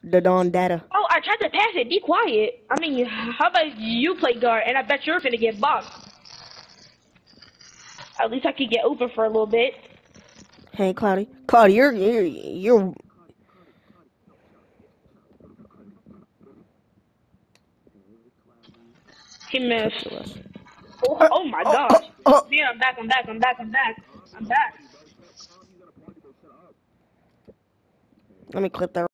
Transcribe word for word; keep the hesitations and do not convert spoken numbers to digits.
the Don Data. Oh, I tried to pass it. Be quiet. I mean, how about you play guard, and I bet you're finna get boxed. At least I could get open for a little bit. Hey, Cloudy. Cloudy, you're you're you're. He missed. Oh, Uh, oh my oh, gosh. oh, oh. Yeah, I'm back. I'm back. I'm back. I'm back. I'm back. Let me clip that.